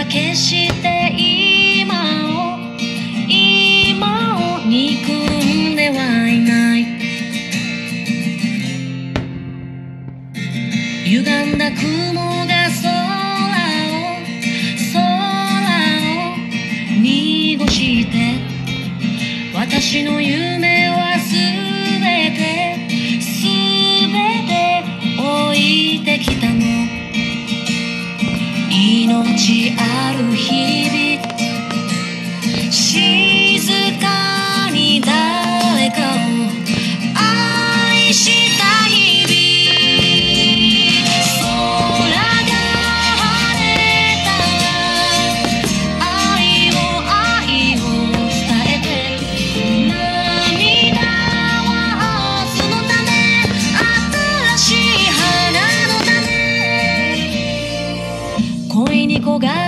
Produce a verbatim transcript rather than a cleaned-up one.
決して今を今を憎んではいない。歪んだ雲が空を空を濁して私の夢はすべてすべて置いてきたの。命ある日々静かに誰かを愛した日々。空が晴れたら愛を愛を伝えて涙は明日のため新しい花のため恋に焦が